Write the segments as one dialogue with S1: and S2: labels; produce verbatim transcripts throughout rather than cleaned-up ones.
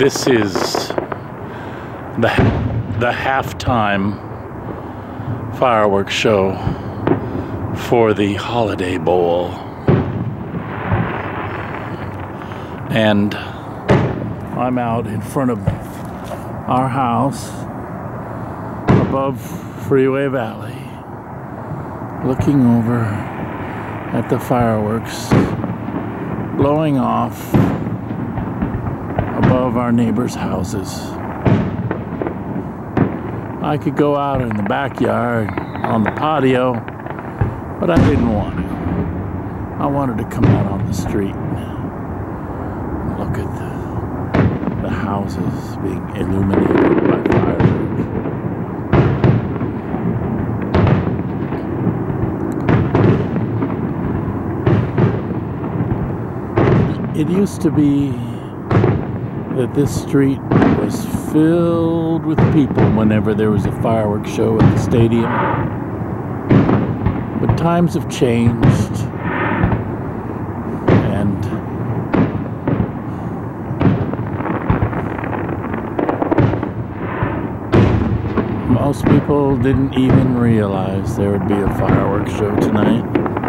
S1: This is the, the halftime fireworks show for the Holiday Bowl. And I'm out in front of our house above Freeway Valley, looking over at the fireworks blowing off above our neighbors' houses. I could go out in the backyard on the patio, but I didn't want to. I wanted to come out on the street and look at the, the houses being illuminated by fireworks. It used to be that this street was filled with people whenever there was a fireworks show at the stadium. But times have changed, and most people didn't even realize there would be a fireworks show tonight.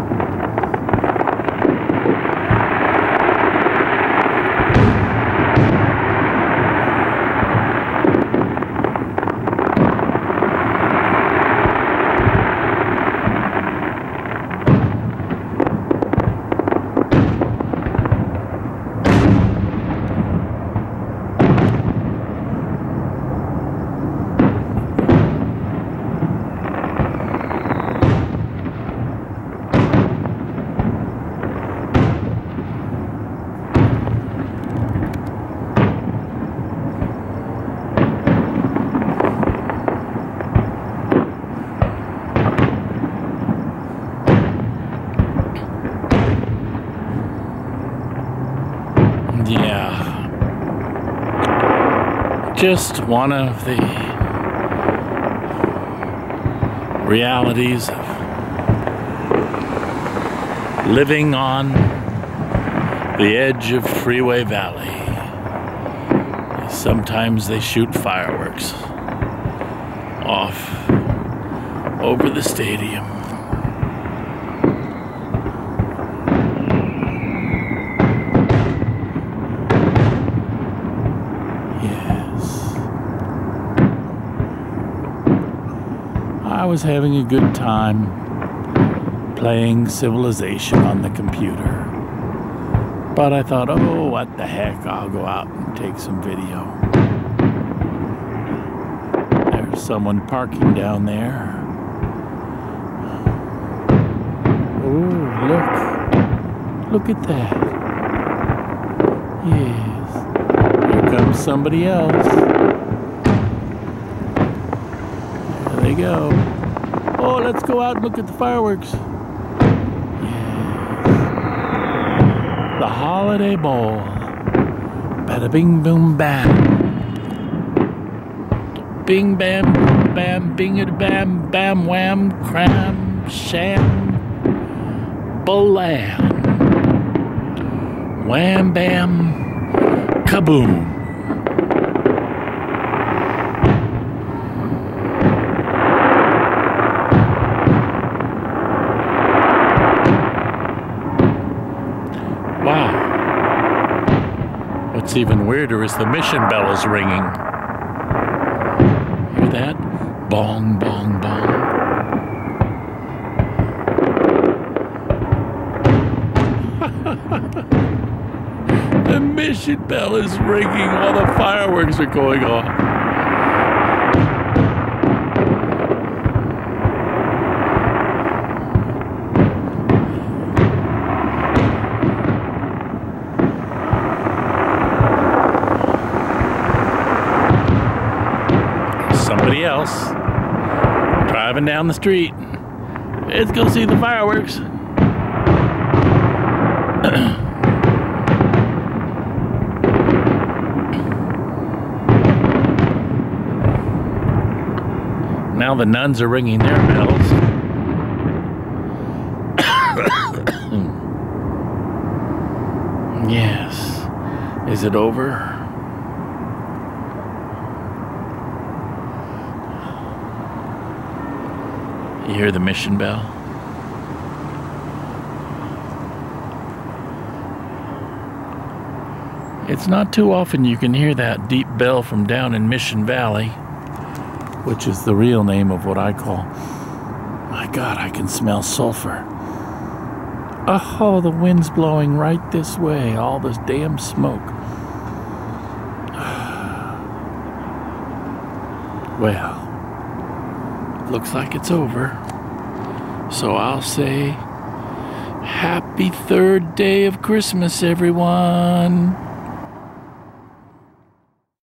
S1: Yeah, just one of the realities of living on the edge of Freeway Valley. Sometimes they shoot fireworks off over the stadium. I was having a good time playing Civilization on the computer. But I thought, oh, what the heck, I'll go out and take some video. There's someone parking down there. Oh, look. Look at that. Yes. Here comes somebody else. There they go. Oh, let's go out and look at the fireworks. Yes. The Holiday Bowl. Bada bing boom bam. Bing bam boom bam bing bam bam wham cram sham balam. Wham bam kaboom. Wow. What's even weirder is the mission bell is ringing. Hear that? Bong, bong, bong. The mission bell is ringing while the fireworks are going off. Somebody else driving down the street. Let's go see the fireworks. Now the nuns are ringing their bells. Yes. Is it over? You hear the mission bell? It's not too often you can hear that deep bell from down in Mission Valley, which is the real name of what I call, my God, I can smell sulfur. Oh, the wind's blowing right this way, all this damn smoke. Well, looks like it's over. So I'll say, happy third day of Christmas, everyone.